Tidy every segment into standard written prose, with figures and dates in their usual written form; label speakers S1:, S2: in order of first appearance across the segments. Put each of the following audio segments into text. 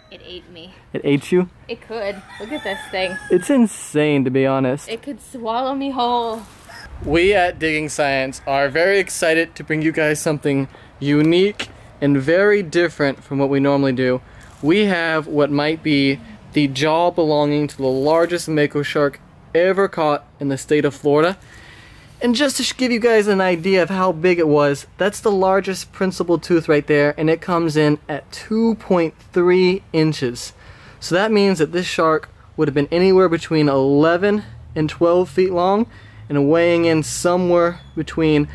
S1: It ate me.
S2: It ate you?
S1: It could. Look at this thing.
S2: It's insane, to be honest.
S1: It could swallow me whole.
S2: We at Digging Science are very excited to bring you guys something unique and very different from what we normally do. We have what might be the jaw belonging to the largest Mako shark ever caught in the state of Florida. And just to give you guys an idea of how big it was, that's the largest principal tooth right there, and it comes in at 2.3 inches. So that means that this shark would have been anywhere between 11 and 12 feet long and weighing in somewhere between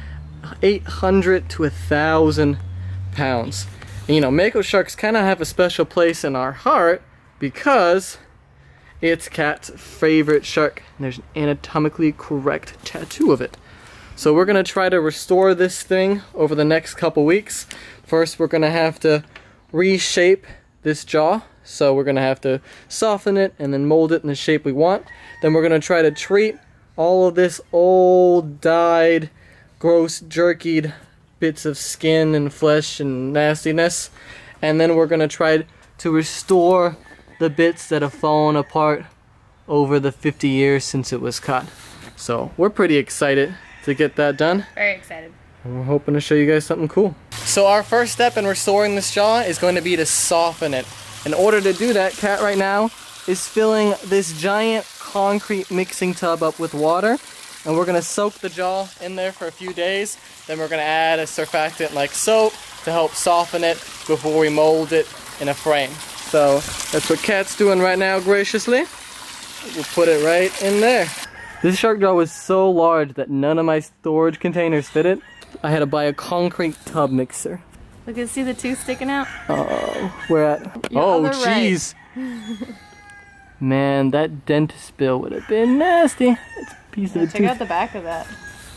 S2: 800 to 1,000 pounds. And you know, Mako sharks kind of have a special place in our heart because it's Kat's favorite shark. And there's an anatomically correct tattoo of it. So we're gonna try to restore this thing over the next couple weeks. First, we're gonna have to reshape this jaw. So we're gonna have to soften it and then mold it in the shape we want. Then we're gonna try to treat all of this old, dyed, gross, jerkied bits of skin and flesh and nastiness. And then we're gonna try to restore the bits that have fallen apart over the 50 years since it was caught. So we're pretty excited to get that done.
S1: Very excited.
S2: And we're hoping to show you guys something cool. So our first step in restoring this jaw is going to be to soften it. In order to do that, Kat right now is filling this giant concrete mixing tub up with water, and we're gonna soak the jaw in there for a few days. Then we're gonna add a surfactant like soap to help soften it before we mold it in a frame. So that's what Kat's doing right now graciously. We'll put it right in there. This shark jaw was so large that none of my storage containers fit it. I had to buy a concrete tub mixer.
S1: Look at, see the tooth sticking out?
S2: Oh, where at?
S1: You're
S2: oh, jeez.
S1: Right.
S2: Man, that dentist bill would have been nasty. It's a piece of the tooth.
S1: Check out the back of that.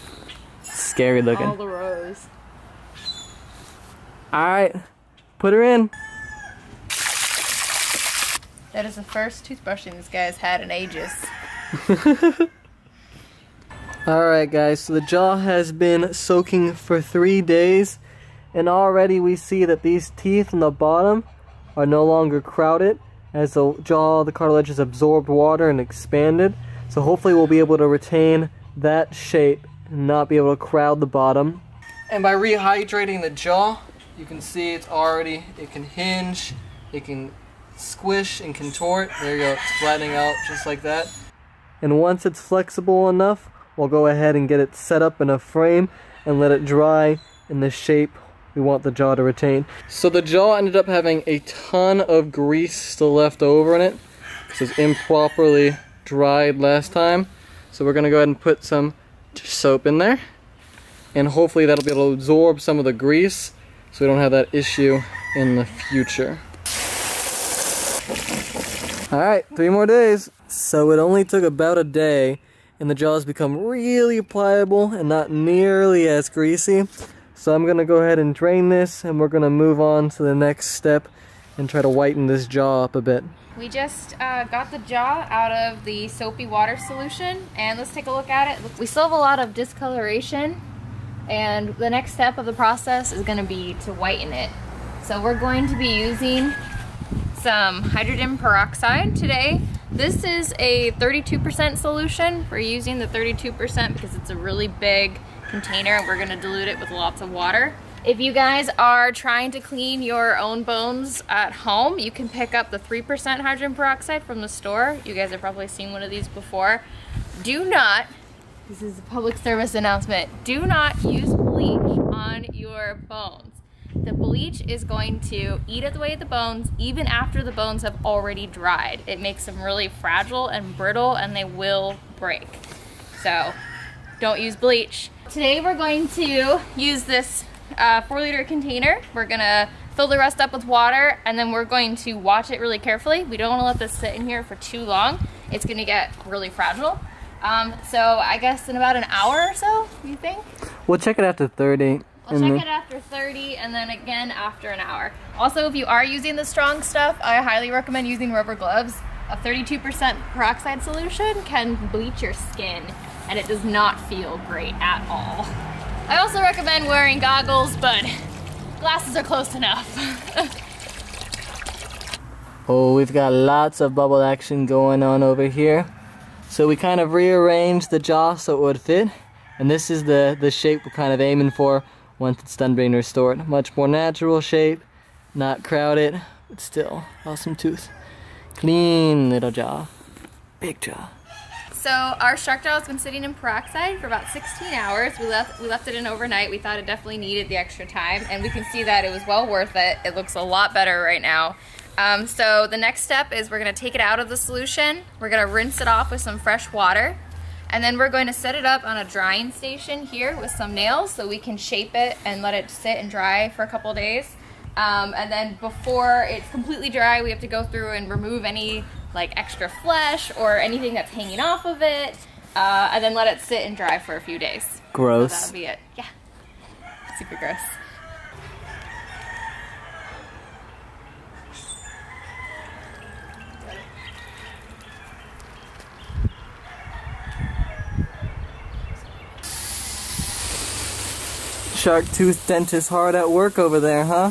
S2: Scary looking.
S1: All the rows.
S2: Alright, put her in.
S1: That is the first toothbrushing this guy's had in ages.
S2: Alright guys, so the jaw has been soaking for 3 days, and already we see that these teeth on the bottom are no longer crowded as the jaw, the cartilage has absorbed water and expanded. So hopefully we'll be able to retain that shape and not be able to crowd the bottom. And by rehydrating the jaw, you can see it's already, it can hinge, it can squish and contort. There you go, it's flattening out just like that. And once it's flexible enough, we'll go ahead and get it set up in a frame and let it dry in the shape we want the jaw to retain. So the jaw ended up having a ton of grease still left over in it because it was improperly dried last time. So we're gonna go ahead and put some soap in there, and hopefully that'll be able to absorb some of the grease so we don't have that issue in the future. Alright, 3 more days. So it only took about a day and the jaw's become really pliable and not nearly as greasy. So I'm gonna go ahead and drain this, and we're gonna move on to the next step and try to whiten this jaw up a bit.
S1: We just got the jaw out of the soapy water solution, and let's take a look at it. We still have a lot of discoloration, and the next step of the process is gonna be to whiten it. So we're going to be using some hydrogen peroxide today. This is a 32% solution. We're using the 32% because it's a really big container and we're gonna dilute it with lots of water. If you guys are trying to clean your own bones at home, you can pick up the 3% hydrogen peroxide from the store. You guys have probably seen one of these before. Do not, this is a public service announcement, do not use bleach on your bones. The bleach is going to eat away at the bones even after the bones have already dried. It makes them really fragile and brittle and they will break. So don't use bleach. Today we're going to use this 4-liter container. We're gonna fill the rest up with water and then we're going to watch it really carefully. We don't want to let this sit in here for too long. It's gonna get really fragile. So I guess in about an hour or so, you think?
S2: We'll check it after 30.
S1: We'll check it after 30 and then again after an hour. Also, if you are using the strong stuff, I highly recommend using rubber gloves. A 32% peroxide solution can bleach your skin and it does not feel great at all. I also recommend wearing goggles, but glasses are close enough.
S2: Oh, we've got lots of bubble action going on over here. So we kind of rearranged the jaw so it would fit. And this is the shape we're kind of aiming for once it's done being restored. Much more natural shape, not crowded, but still awesome tooth. Clean little jaw, big jaw.
S1: So our shark jaw has been sitting in peroxide for about 16 hours. We left it in overnight. We thought it definitely needed the extra time, and we can see that it was well worth it. It looks a lot better right now. So the next step is we're gonna take it out of the solution. We're gonna rinse it off with some fresh water, and then we're going to set it up on a drying station here with some nails so we can shape it and let it sit and dry for a couple days. And then before it's completely dry, we have to go through and remove any like extra flesh or anything that's hanging off of it, and then let it sit and dry for a few days.
S2: Gross.
S1: So that'll be it. Yeah, super gross.
S2: Shark tooth dentist hard at work over there, huh?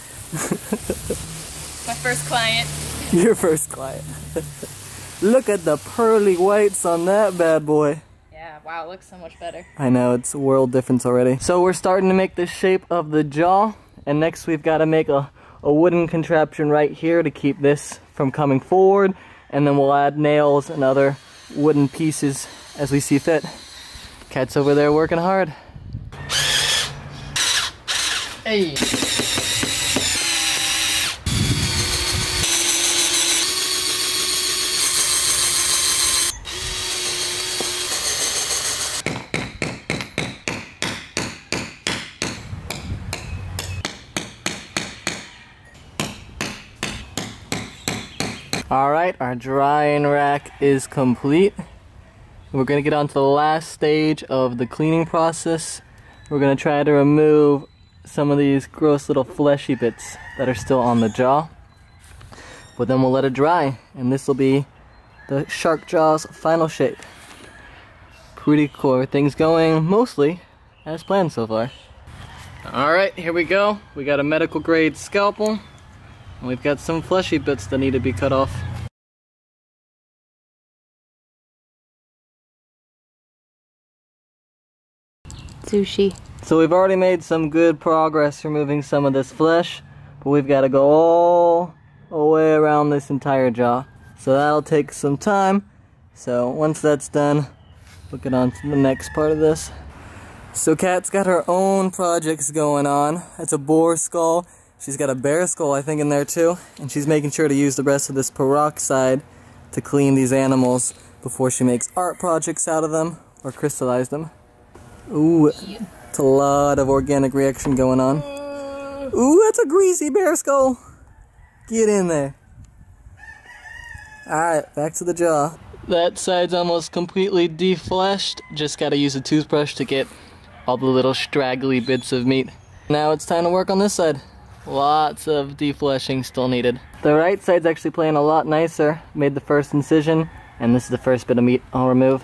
S1: My first client.
S2: Your first client. Look at the pearly whites on that bad boy.
S1: Yeah, wow, it looks so much better.
S2: I know, it's a world difference already. So we're starting to make the shape of the jaw, and next we've got to make a wooden contraption right here to keep this from coming forward, and then we'll add nails and other wooden pieces as we see fit. Cat's over there working hard. Hey! Alright, our drying rack is complete. We're going to get on to the last stage of the cleaning process. We're going to try to remove some of these gross little fleshy bits that are still on the jaw. But then we'll let it dry, and this will be the shark jaw's final shape. Pretty cool. Everything's going mostly as planned so far. Alright, here we go. We got a medical grade scalpel. And we've got some fleshy bits that need to be cut off.
S1: Sushi.
S2: So we've already made some good progress removing some of this flesh, but we've got to go all the way around this entire jaw. So that'll take some time. So once that's done, we'll get on to the next part of this. So Kat's got her own projects going on. That's a boar skull. She's got a bear skull, I think, in there too. And she's making sure to use the rest of this peroxide to clean these animals before she makes art projects out of them or crystallize them. Ooh, it's a lot of organic reaction going on. Ooh, that's a greasy bear skull. Get in there. Alright, back to the jaw. That side's almost completely defleshed. Just gotta use a toothbrush to get all the little straggly bits of meat. Now it's time to work on this side. Lots of defleshing still needed. The right side's actually playing a lot nicer. Made the first incision, and this is the first bit of meat I'll remove.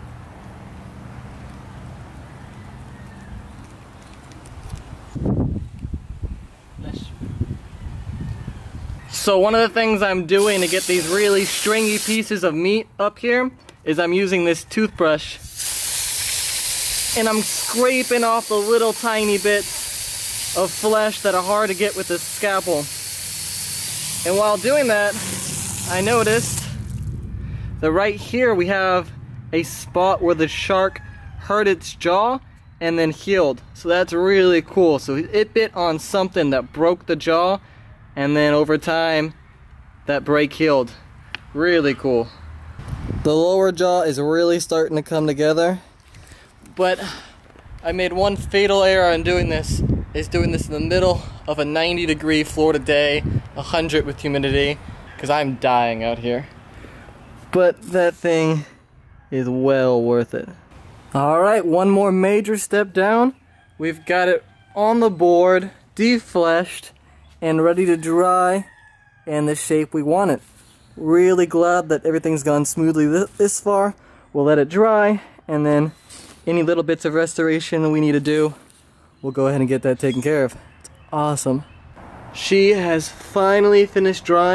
S2: So one of the things I'm doing to get these really stringy pieces of meat up here is I'm using this toothbrush, and I'm scraping off the little tiny bits of flesh that are hard to get with this scalpel. And while doing that, I noticed that right here we have a spot where the shark hurt its jaw and then healed. So that's really cool. So it bit on something that broke the jaw, and then over time that break healed. Really cool. The lower jaw is really starting to come together, but I made one fatal error in doing this. Is doing this in the middle of a 90-degree Florida day, 100 with humidity, because I'm dying out here. But that thing is well worth it. Alright, one more major step down. We've got it on the board, defleshed, and ready to dry, and the shape we want it. Really glad that everything's gone smoothly this far. We'll let it dry, and then any little bits of restoration we need to do, we'll go ahead and get that taken care of. It's awesome. She has finally finished drying.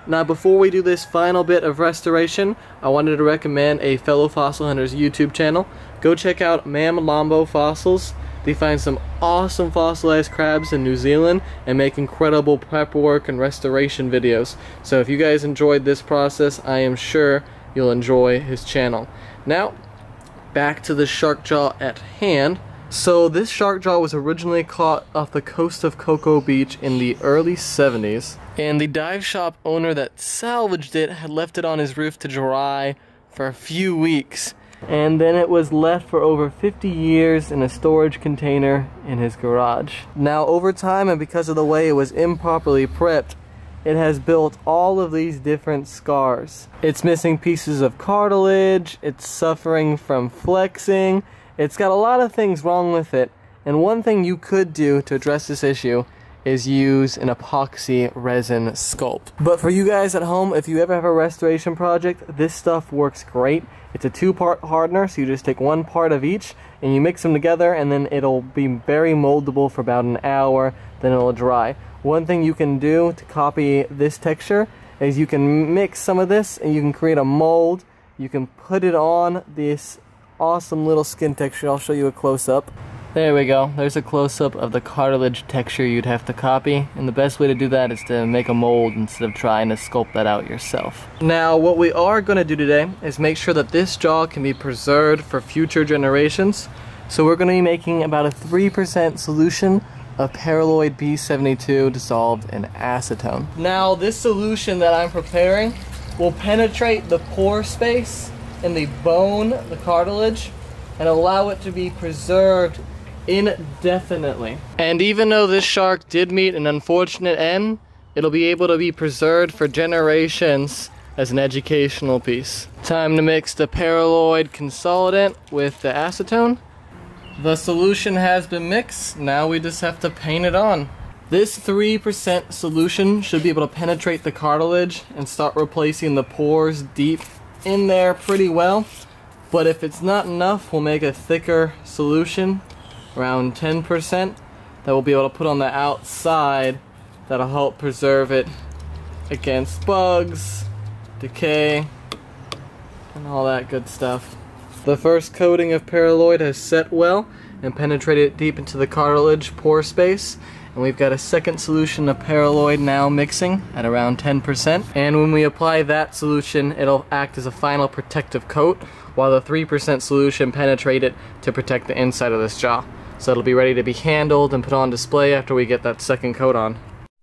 S2: Now before we do this final bit of restoration, I wanted to recommend a fellow fossil hunter's YouTube channel. Go check out Mammoths Fossils. They find some awesome fossilized crabs in New Zealand and make incredible prep work and restoration videos. So if you guys enjoyed this process, I am sure you'll enjoy his channel. Now, back to the shark jaw at hand. So this shark jaw was originally caught off the coast of Cocoa Beach in the early 70s. And the dive shop owner that salvaged it had left it on his roof to dry for a few weeks. And then it was left for over 50 years in a storage container in his garage. Now over time, and because of the way it was improperly prepped, it has built all of these different scars. It's missing pieces of cartilage, it's suffering from flexing, it's got a lot of things wrong with it. And one thing you could do to address this issue is use an epoxy resin sculpt. But for you guys at home, if you ever have a restoration project, this stuff works great. It's a two-part hardener, so you just take one part of each and you mix them together, and then it'll be very moldable for about an hour, then it'll dry. One thing you can do to copy this texture is you can mix some of this and you can create a mold. You can put it on this awesome little skin texture. I'll show you a close-up. There we go. There's a close-up of the cartilage texture you'd have to copy, and the best way to do that is to make a mold instead of trying to sculpt that out yourself. Now what we are going to do today is make sure that this jaw can be preserved for future generations. So we're going to be making about a 3% solution of paraloid B72 dissolved in acetone. Now this solution that I'm preparing will penetrate the pore space in the bone, the cartilage, and allow it to be preserved indefinitely. And even though this shark did meet an unfortunate end, it'll be able to be preserved for generations as an educational piece. Time to mix the paraloid consolidant with the acetone. The solution has been mixed, now we just have to paint it on. This 3% solution should be able to penetrate the cartilage and start replacing the pores deep in there pretty well. But if it's not enough, we'll make a thicker solution, around 10%, that we'll be able to put on the outside. That'll help preserve it against bugs, decay, and all that good stuff. The first coating of paraloid has set well and penetrated deep into the cartilage pore space. And we've got a second solution of paraloid now mixing at around 10%. And when we apply that solution, it'll act as a final protective coat, while the 3% solution penetrated to protect the inside of this jaw. So it'll be ready to be handled and put on display after we get that second coat on.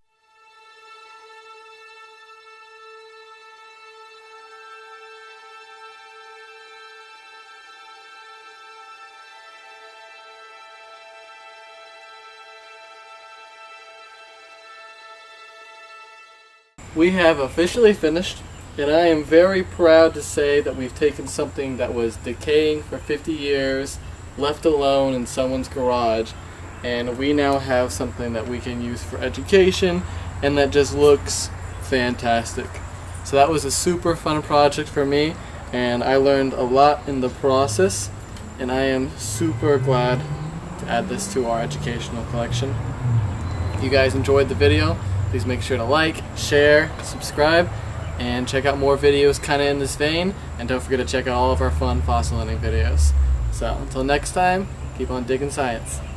S2: We have officially finished, and I am very proud to say that we've taken something that was decaying for 50 years, left alone in someone's garage, and we now have something that we can use for education and that just looks fantastic. So that was a super fun project for me, and I learned a lot in the process, and I am super glad to add this to our educational collection. If you guys enjoyed the video, please make sure to like, share, subscribe, and check out more videos kind of in this vein. And don't forget to check out all of our fun fossil hunting videos. So until next time, keep on digging science.